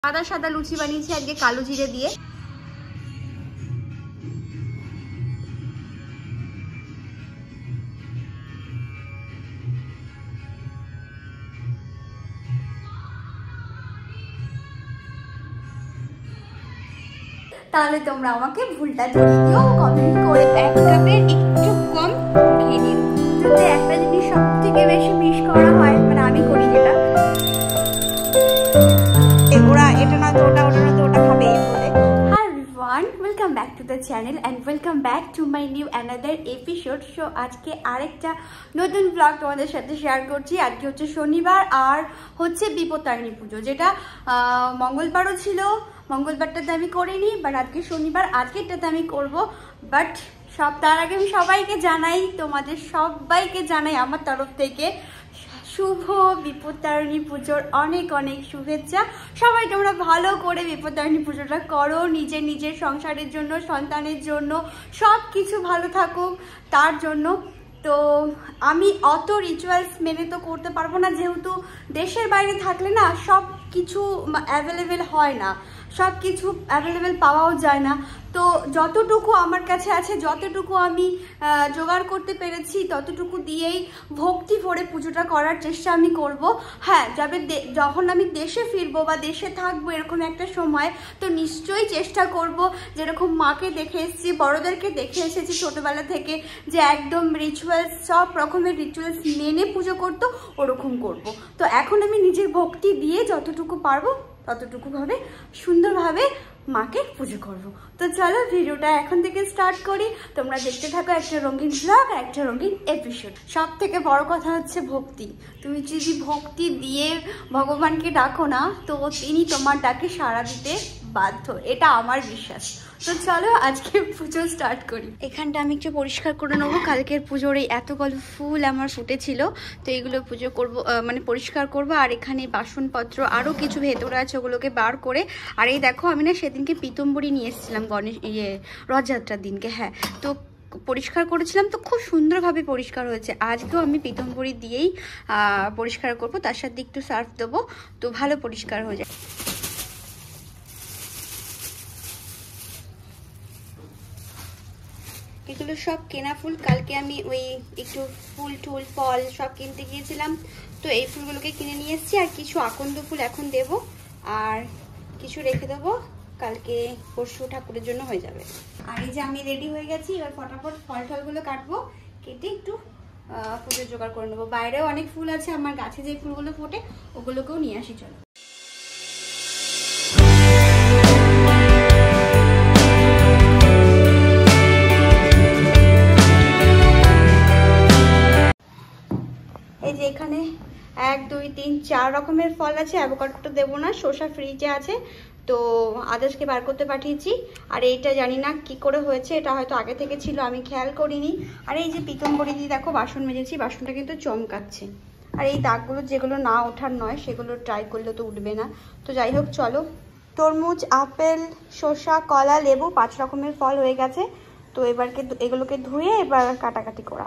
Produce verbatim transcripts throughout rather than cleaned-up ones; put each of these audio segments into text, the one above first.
সাদা সাদা লুচি বানিয়েছি আজকে কালো জিরে দিয়ে। তাহলে তোমরা আমাকে ভুলটা ধরিয়ে দিও কমেন্ট করে। এক কাপের একটু কম ঘি দিও। যদি একটা জিনিস সব থেকে বেশি মিস করা হয়, মানে আমি করি যেটা, ওরা এটা না তো ওটা, ওটা না তো ওটা খাবে এই বলে। Hi everyone, welcome back to the channel and welcome back to my new another episode. So আজকে আরেকটা নতুন ব্লগ তোমাদের সাথে শেয়ার করছি। আজকে হচ্ছে শনিবার আর হচ্ছে বিপত্তারিণী পুজো, যেটা মঙ্গলবারও ছিল, মঙ্গলবারটাতে আমি করিনি, বাট আজকে শনিবার, আজকেরটাতে আমি করব। বাট সব তার আগে আমি সবাইকে জানাই, তোমাদের সবাইকে জানাই আমার তরফ থেকে শুভ বিপত্তারিণী পুজোর অনেক অনেক শুভেচ্ছা। সবাই তোমরা ভালো করে বিপত্তারিণী পুজোটা করো, নিজের নিজের সংসারের জন্য, সন্তানের জন্য, সব কিছু ভালো থাকুক তার জন্য। তো আমি অত রিচুয়ালস মেনে তো করতে পারবো না, যেহেতু দেশের বাইরে থাকলে না সব কিছু অ্যাভেলেবেল হয় না, সব কিছু অ্যাভেলেবেল পাওয়াও যায় না। তো যতটুকু আমার কাছে আছে, যতটুকু আমি জোগাড় করতে পেরেছি, ততটুকু দিয়েই ভক্তি ভরে পুজোটা করার চেষ্টা আমি করব। হ্যাঁ, যাবে যখন আমি দেশে ফিরবো বা দেশে থাকবো এরকম একটা সময়, তো নিশ্চয়ই চেষ্টা করব, যেরকম মাকে দেখে এসেছি, বড়োদেরকে দেখে এসেছি ছোটোবেলা থেকে, যে একদম রিচুয়ালস, সব রকমের রিচুয়ালস মেনে পুজো করতো, ওরকম করব। তো এখন আমি নিজের ভক্তি দিয়ে যতটুকু পারবো ততটুকু ভাবে সুন্দরভাবে মাকে পুজো করব। তো চলো ভিডিওটা এখন থেকে স্টার্ট করি, তোমরা দেখতে থাকো একটা রঙিন ব্লগ আর একটা রঙিন এপিসোড। সব থেকে বড় কথা হচ্ছে ভক্তি। তুমি যদি ভক্তি দিয়ে ভগবানকে ডাকো না, তো তিনি তোমার ডাকে সাড়া দিতে বাধ্য, এটা আমার বিশ্বাস। তো চলো আজকে পুজো স্টার্ট করি। এখানটা আমি একটু পরিষ্কার করে নেবো, কালকের পুজোর এই এতগুলো ফুল আমার ফুটেছিল, তো এইগুলো পুজো করব, মানে পরিষ্কার করব। আর এখানে বাসনপত্র আরও কিছু ভেতরে আছে, ওগুলোকে বার করে। আর এই দেখো, আমি না সেদিনকে পিতম্বরী নিয়ে এসেছিলাম গণেশ ইয়ে রথযাত্রার দিনকে, হ্যাঁ, তো পরিষ্কার করেছিলাম, তো খুব সুন্দরভাবে পরিষ্কার হয়েছে। আজকেও আমি পিতম্বরী দিয়েই পরিষ্কার করব, তার সাথে একটু সার্ফ দেবো, তো ভালো পরিষ্কার হয়ে যায়। এগুলো সব কেনা ফুল, কালকে আমি ওই একটু ফুল টুল ফল সব কিনতে গিয়েছিলাম, তো এই ফুলগুলোকে কিনে নিয়ে এসেছি। আর কিছু আকন্দ ফুল এখন দেব, আর কিছু রেখে দেবো, কালকে পরশু ঠাকুরের জন্য হয়ে যাবে। আর এই যে আমি রেডি হয়ে গেছি, এবার ফটাফট ফল টলগুলো কাটবো, কেটে একটু ফুলের জোগাড় করে নেবো। বাইরেও অনেক ফুল আছে, আমার গাছে যে ফুলগুলো ফোটে ওগুলোকেও নিয়ে আসি, চলো। এই যে এখানে এক দুই তিন চার রকমের ফল আছে, অ্যাভোকাডোটা দেবো না, শসা ফ্রিজে আছে, তো আদেশকে বার করতে পাঠিয়েছি। আর এইটা জানি না কি করে হয়েছে, এটা হয়তো আগে থেকে ছিল, আমি খেয়াল করিনি। আর এই যে পিতম্বরী দিয়ে দেখো বাসন মেজেছি, বাসনটা কিন্তু চমকাচ্ছে। আর এই দাগগুলো যেগুলো না ওঠার নয়, সেগুলো ট্রাই করলে তো উঠবে না। তো যাই হোক, চলো। তরমুজ, আপেল, শসা, কলা, লেবু, পাঁচ রকমের ফল হয়ে গেছে। তো এবারকে এগুলোকে ধুয়ে এবার কাটাকাটি করা।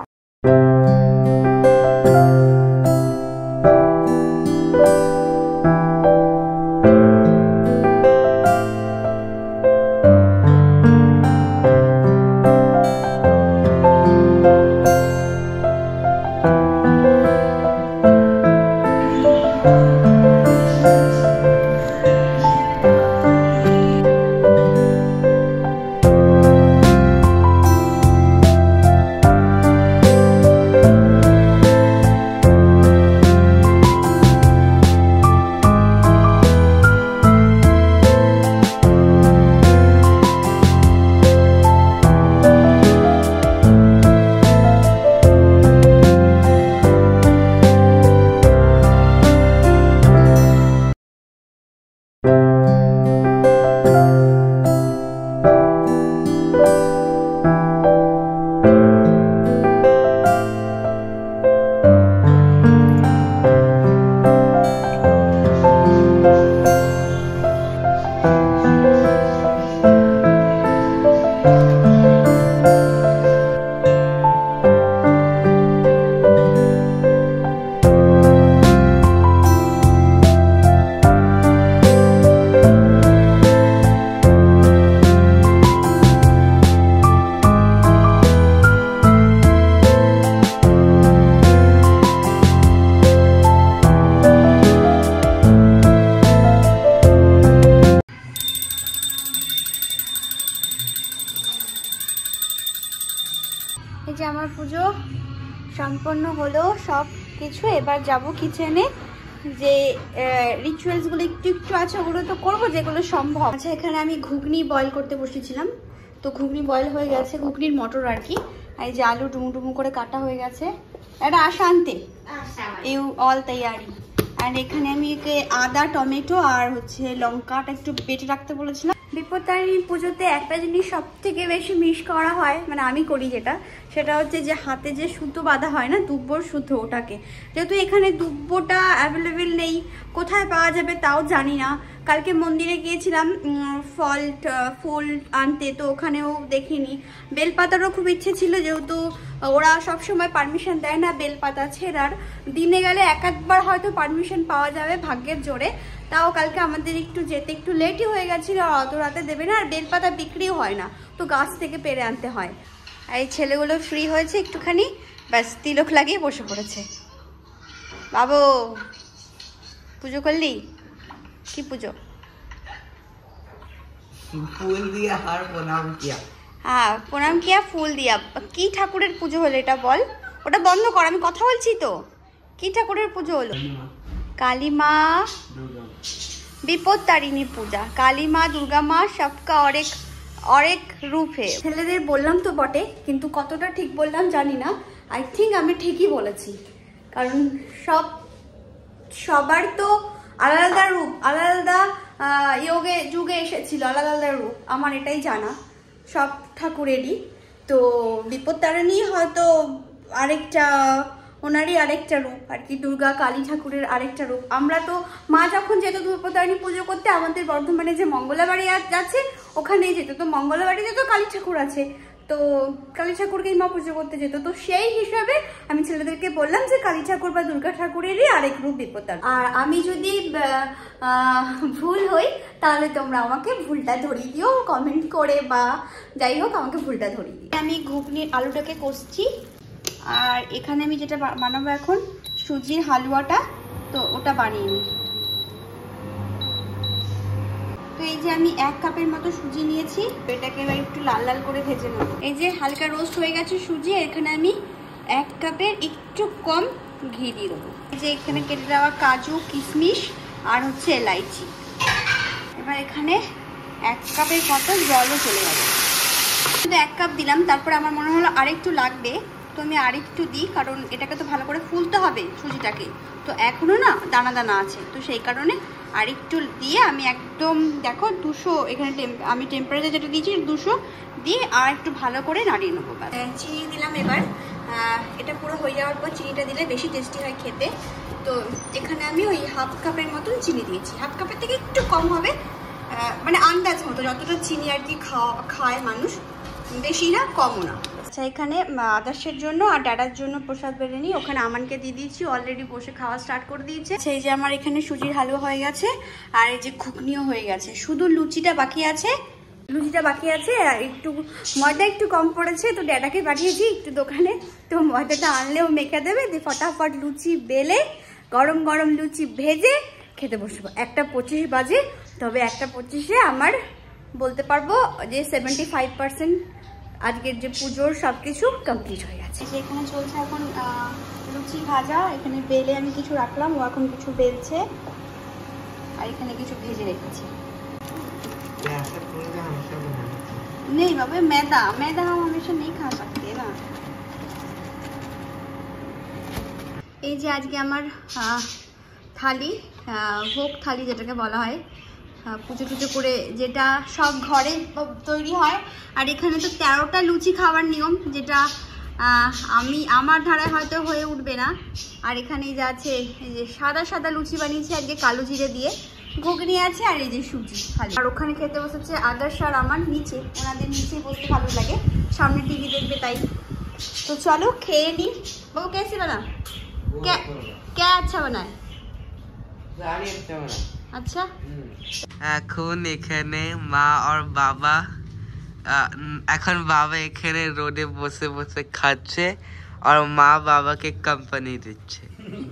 পুজো সম্পন্ন হলো সব কিছু। এবার যাব কিচেনে, যে রিচুয়ালসগুলো একটু একটু আছে ওগুলো তো করবো যেগুলো সম্ভব। আচ্ছা, এখানে আমি ঘুগনি বয়েল করতে বসেছিলাম, তো ঘুগনি বয়েল হয়ে গেছে, ঘুগনির মটর আর কি। এই যে আলু ডুমু ডুমু করে কাটা হয়ে গেছে। এটা আসা আনতে ইউ অল তৈয়ারি। আর এখানে আমি আদা টমেটো আর হচ্ছে লঙ্কাটা একটু বেটে রাখতে বলেছিলাম। বিপত্তারিণী পুজোতে একটা জিনিস সব থেকে বেশি মিস করা হয়, মানে আমি করি যেটা, সেটা হচ্ছে যে হাতে যে সুতো বাঁধা হয় না, দুব্বর সুতো, ওটাকে। যেহেতু এখানে দুব্বটা অ্যাভেলেবেল নেই, কোথায় পাওয়া যাবে তাও জানি না। কালকে মন্দিরে গিয়েছিলাম ফল ফুল আনতে, তো ওখানেও দেখিনি। বেলপাতারও খুব ইচ্ছে ছিল, যেহেতু ওরা সবসময় পারমিশন দেয় না বেলপাতা ছেঁড়ার। দিনে গেলে এক একবার হয়তো পারমিশন পাওয়া যাবে ভাগ্যের জোরে। তাও কালকে আমাদের একটু যেতে একটু লেটই হয়ে গেছিলো, আর অত রাতে দেবে না, আর বেলপাতা বিক্রিও হয় না, তো গাছ থেকে পেরে আনতে হয়। আর এই ছেলেগুলো ফ্রি হয়েছে একটুখানি, ব্যাস তিলক লাগিয়ে বসে পড়েছে। বাবু পুজো করলি? কি পুজো? ফুল দিয়া আর প্রণাম কিয়া। হ্যাঁ, প্রণাম কিয়া, ফুল দিয়া। কি ঠাকুরের পুজো হলো এটা বল? ওটা বন্ধ কর, আমি কথা বলছি তো। কি ঠাকুরের পুজো হলো? काली माँ বিপত্তারিণী পূজা। কালী মা, দুর্গা মা সবকা और एक और एक रूप है। ছেলেদের বললাম তো বটে, কিন্তু কতটা ঠিক বললাম জানি না। আই থিঙ্ক আমি ঠিকই বলেছি, কারণ সব সবার তো আলাদা আলাদা রূপ, আলাদা আলাদা যোগে যুগে এসেছিল আলাদা আলাদা রূপ, আমার এটাই জানা সব ঠাকুরেরই। তো বিপত্তারিণী হয়তো আরেকটা, ওনারই আরেকটা রূপ আর কি, দুর্গা কালী ঠাকুরের আরেকটা রূপ। আমরা তো মা যখন যেত বিপত্তারিণী পুজো করতে, আমাদের বর্ধমানে যে মঙ্গলাবাড়ি যাচ্ছে ওখানেই যেত, তো মঙ্গলাবাড়িতে তো কালী ঠাকুর আছে, তো কালী ঠাকুরকেই মা পুজো করতে যেত। তো সেই হিসাবে আমি ছেলেদেরকে বললাম যে কালী ঠাকুর বা দুর্গা ঠাকুরেরই আরেক রূপ বিপত্তারিণী। আর আমি যদি ভুল হই তাহলে তোমরা আমাকে ভুলটা ধরিয়ে দিও কমেন্ট করে, বা যাই হোক আমাকে ভুলটা ধরিয়ে দিও। আমি ঘুগনির আলুটাকে কষছি, আর এখানে আমি যেটা বানাবো এখন সুজির হালুয়াটা, তো ওটা বানিয়ে নিই। তো এই যে আমি এক কাপের মতো সুজি নিয়েছি, এটাকে এবার একটু লাল লাল করে ভেজে নেব। এই যে হালকা রোস্ট হয়ে গেছে সুজি, এখানে আমি এক কাপের একটু কম ঘি দিয়ে দেবো। এই যে এখানে কেটে দেওয়া কাজু, কিশমিশ আর হচ্ছে এলাইচি। এবার এখানে এক কাপের মতো জলও চলে যাবে। শুধু এক কাপ দিলাম, তারপরে আমার মনে হলো আরেকটু লাগবে, তো আমি আরেকটু দিই, কারণ এটাকে তো ভালো করে ফুলতে হবে সুজিটাকে, তো এখনো না দানা দানা আছে, তো সেই কারণে আরেকটু দিয়ে আমি একদম দেখো দুশো এখানে আমি টেম্পারেচার যেটা দিয়েছি দুশো দিয়ে আর একটু ভালো করে নাড়িয়ে নেবো। চিনি দিলাম এবার, এটা পুরো হয়ে যাওয়ার পর চিনিটা দিলে বেশি টেস্টি হয় খেতে। তো এখানে আমি ওই হাফ কাপের মতন চিনি দিয়েছি, হাফ কাপের থেকে একটু কম হবে, মানে আন্দাজ মতো যতটা চিনি আর কি খাওয়া খায় মানুষ, বেশি না কমও না। আচ্ছা, এখানে আদার্সের জন্য আর ড্যাডার জন্য প্রসাদ বেড়ে নিই, ওখানে আমানকে দিয়ে দিয়েছি, অলরেডি বসে খাওয়া স্টার্ট করে দিয়েছে। সেই যে আমার এখানে সুজির হালুয়া হয়ে গেছে, আর এই যে ঘুগনিও হয়ে গেছে, শুধু লুচিটা বাকি আছে। লুচিটা বাকি আছে আর একটু ময়দা একটু কম পড়েছে, তো ড্যাডাকে পাঠিয়েছি একটু দোকানে, তো ময়দাটা আনলেও মেখে দেবে, দিয়ে ফটাফট লুচি বেলে গরম গরম লুচি ভেজে খেতে বসবো। একটা পঁচিশ বাজে, তবে একটা পঁচিশে আমার বলতে পারবো যে সেভেন্টি ফাইভ পার্সেন্ট আজকের যে পুজোর সব কিছু কমপ্লিট হয়ে গেছে। এখানে চলছে এখন লুচি ভাজা, এখানে বেলে আমি কিছু রাখলাম, ও এখন কিছু বেলছে, আর এখানে কিছু ভেজে রেখেছি। নেই বাবা, मैदा मैदा हम हमेशा नहीं खा सकते ना। এই যে আজকে আমার থালি, ভোগ থালি যেটাকে বলা হয়, পুজো টুজো করে যেটা সব ঘরে তৈরি হয়। আর এখানে তো তেরোটা লুচি খাওয়ার নিয়ম, যেটা আমি আমার ধারায় হয়তো হয়ে উঠবে না। আর এখানে যা আছে এই যে সাদা সাদা লুচি বানিয়েছি আজকে কালো জিরে দিয়ে, ঘুগনি আছে, আর এই যে সুজি খালি। আর ওখানে খেতে বসেছে আদার্স আর আমার নিচে, ওনাদের নিচে বসতে ভালো লাগে, সামনে টিভি দেখবে তাই। তো চলো খেয়ে নিই। বাবু কেসে বানা কে কে আচ্ছা বানায়? আচ্ছা, এখন এখানে মা আর বাবা, এখন বাবা এখানে রোডে বসে বসে খাচ্ছে, আর মা বাবাকে কোম্পানি দিচ্ছে।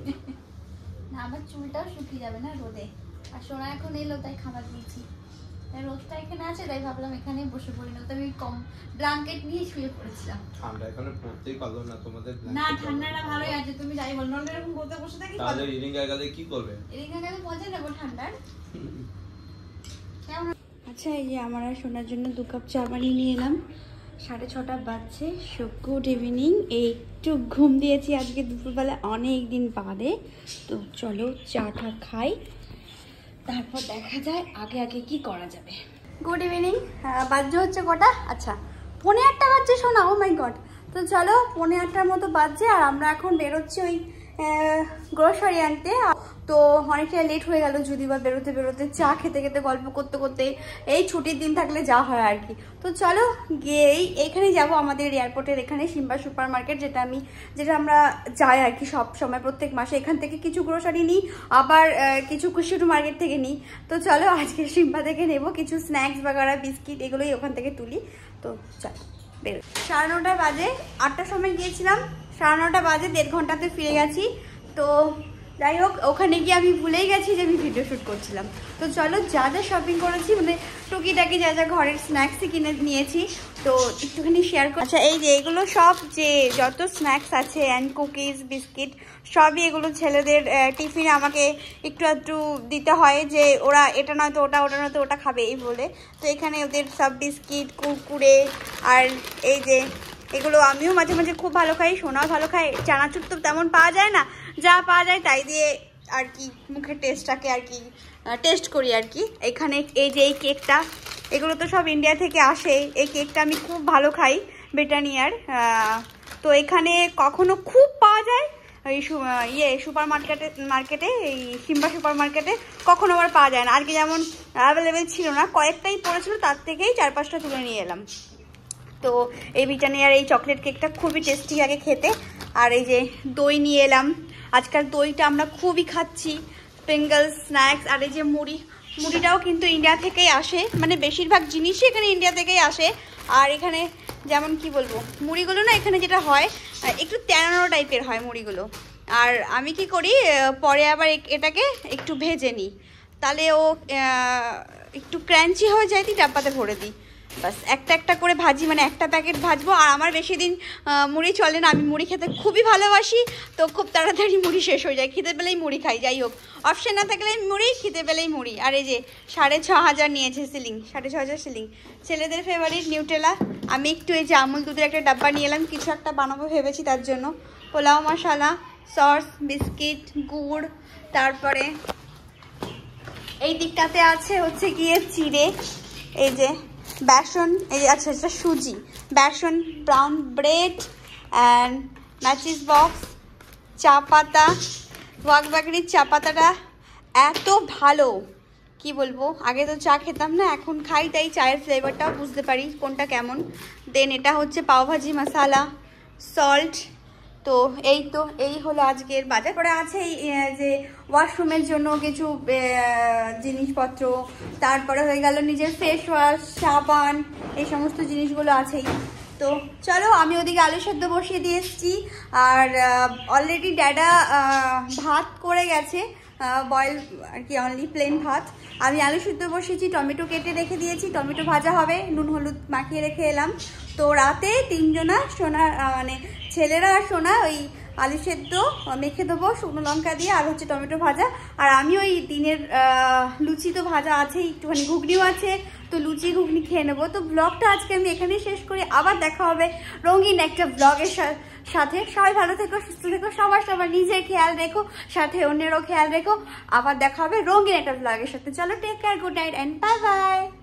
না, আমার চুলটাও শুকিয়ে যাবে না রোদে, আর সোনা এখন এলো তাই খাবার দিয়েছি। রোদটা এখানে আছে তাই ভাবলাম এখানে বসে পড়ি, না তো আমি কম ব্ল্যাঙ্কেট নিয়ে শুয়ে পড়েছিলাম। ঠান্ডা এখানে পড়তেই পারলো না তোমাদের। না ঠান্ডাটা ভালোই আছে, তুমি যাই বল নলে এরকম রোদে বসে থাকি তাহলে ইরিং গায়ে কি করবে? ইরিং গায়ে মজা নেব ঠান্ডার। আচ্ছা এই যে আমার আর শোনার জন্য দু কাপ চা বানিয়ে নিয়ে এলাম। সাড়ে ছটা বাজছে। So good evening. একটু ঘুম দিয়েছি আজকে দুপুরবেলা অনেক দিন বাদে। তো চলো চাটা খাই, তারপর দেখা যায় আগে আগে কি করা যাবে। Good evening. বাজছে হচ্ছে কটা? আচ্ছা পৌনে আটটা বাজছে শোনা। Oh my God. তো চলো পৌনে আটটার মতো বাজছে আর আমরা এখন বেরোচ্ছি ওই গ্রোসারি আনতে। তো অনেকটা লেট হয়ে গেল, যদি বা বেরোতে বেরোতে চা খেতে খেতে গল্প করতে করতে, এই ছুটির দিন থাকলে যা হয় আর কি। তো চলো গিয়েই এখানে যাব আমাদের এয়ারপোর্টের এখানে সিম্বা সুপার মার্কেট, যেটা আমি যেটা আমরা যাই আর কি সব সময় প্রত্যেক মাসে। এখান থেকে কিছু গ্রোসারি নিই, আবার কিছু কুশিটু মার্কেট থেকে নিই। তো চলো আজকে সিম্বা থেকে নেব কিছু স্ন্যাক্স বাগারা, বিস্কিট, এগুলোই ওখান থেকে তুলি। তো চলো বেরো। সাড়ে নটা বাজে, আটটার সময় গিয়েছিলাম, সাড়ে নটা বাজে, দেড় ঘন্টাতে ফিরে গেছি। তো যাই হোক ওখানে গিয়ে আমি ভুলেই গেছি যে আমি ভিডিও শ্যুট করছিলাম। তো চলো যা যা শপিং করেছি মানে টুকিটাকি যা যা ঘরের স্ন্যাক্সই কিনে নিয়েছি তো একটুখানি শেয়ার করি। আচ্ছা এই যে এগুলো সব যে যত স্ন্যাক্স আছে অ্যান্ড কুকিজ বিস্কিট সবই এগুলো ছেলেদের টিফিনে আমাকে একটু একটু দিতে হয়, যে ওরা এটা নয়তো ওটা, ওটা নয়তো ওটা খাবে এই বলে। তো এখানে ওদের সব বিস্কিট কুরকুরে আর এই যে এগুলো আমিও মাঝে মাঝে খুব ভালো খাই, সোনাও ভালো খাই। চানাচুর তো তেমন পাওয়া যায় না, যা পাওয়া যায় তাই দিয়ে আর কি মুখের টেস্টটাকে আর কি টেস্ট করি আর কি। এখানে এই যে এই কেকটা, এগুলো তো সব ইন্ডিয়া থেকে আসে। এই কেকটা আমি খুব ভালো খাই ব্রিটানিয়ার। তো এখানে কখনো খুব পাওয়া যায় এই ইয়ে সুপার মার্কেটে মার্কেটে এই সিম্বা সুপার মার্কেটে, কখনো আবার পাওয়া যায় না। আজকে যেমন অ্যাভেলেবেল ছিল না, কয়েকটাই পড়েছিল, তার থেকেই চার পাঁচটা তুলে নিয়ে এলাম। তো এই ব্রিটানিয়ার এই চকলেট কেকটা খুবই টেস্টি লাগে খেতে। আর এই যে দই নিয়ে এলাম, আজকাল দইটা আমরা খুবই খাচ্ছি, স্প্রিঙ্গলস স্ন্যাক্স। আর এই যে মুড়ি, মুড়িটাও কিন্তু ইন্ডিয়া থেকেই আসে, মানে বেশিরভাগ জিনিসই এখানে ইন্ডিয়া থেকেই আসে। আর এখানে যেমন কি বলবো মুড়িগুলো না এখানে যেটা হয় একটু তেনানো টাইপের হয় মুড়িগুলো। আর আমি কি করি পরে আবার এটাকে একটু ভেজে নিই, তাহলে ও একটু ক্রাঞ্চি হয়ে যায়, তুই ডাব্বাতে ভরে দিই। বাস একটা একটা করে ভাজি, মানে একটা প্যাকেট ভাজবো। আর আমার বেশি দিন মুড়ি চলে না, আমি মুড়ি খেতে খুবই ভালোবাসি। তো খুব তাড়াতাড়ি মুড়ি শেষ হয়ে যায়, খিদে পেলেই মুড়ি খাই। যাই হোক অপশন না থাকলে মুড়ি, খিদে পেলেই মুড়ি। আর এই যে সাড়ে ছ হাজার নিয়েছে সিলিং, সাড়ে ছ হাজার সিলিং। ছেলেদের ফেভারিট নিউটেলা। আমি একটু এই যে আমুল দুধের একটা ডাব্বা নিয়ে এলাম, কিছু একটা বানাবো ভেবেছি তার জন্য। পোলাও মশলা, সস, বিস্কিট, গুড়, তারপরে এই দিকটাতে আছে হচ্ছে গিয়ে চিড়ে, এই যে বেসন, এই আচ্ছা আচ্ছা সুজি, বেসন, brown bread and matches box, চা পাতা। ওয়াক বেকারির চা পাতাটা এত ভালো কি বলবো, আগে তো চা খেতাম না, এখন খাই, তাই চায়ের ফ্লেভারটাও বুঝতে পারি কোনটা কেমন। দেন এটা হচ্ছে পাওভাজি মশালা, সল্ট। তো এই তো এই হলো আজকের বাজার। পরে আছে যে ওয়াশরুমের জন্য কিছু জিনিসপত্র, তারপরে হয়ে গেল নিজের ফেস ওয়াশ, সাবান, এই সমস্ত জিনিসগুলো আছেই। তো চলো আমি ওদিকে আলু সেদ্ধ বসিয়ে দিয়ে এসেছি। আর অলরেডি ড্যাডা ভাত করে গেছে, বয়েল আর কি অনলি প্লেন ভাত। আমি আলু সিদ্ধ বসিয়েছি, টমেটো কেটে রেখে দিয়েছি, টমেটো ভাজা হবে, নুন হলুদ মাখিয়ে রেখে এলাম। তো রাতে তিনজনা সোনা মানে ছেলেরা আর সোনা ওই আলু সেদ্ধ মেখে দেবো শুকনো লঙ্কা দিয়ে, আর হচ্ছে টমেটো ভাজা। আর আমি ওই দিনের লুচি তো ভাজা আছে, একটুখানি ঘুগনিও আছে, তো লুচি ঘুগনি খেয়ে নেবো। তো ব্লগটা আজকে আমি এখানেই শেষ করি, আবার দেখা হবে রঙিন একটা ব্লগের সাথে। সবাই ভালো থেকো, সুস্থ থেকো, সবার সবার নিজের খেয়াল রেখো, সাথে অন্যেরও খেয়াল রেখো। আবার দেখা হবে রঙিন একটা ব্লগের সাথে। চলো take care, good night and bye by.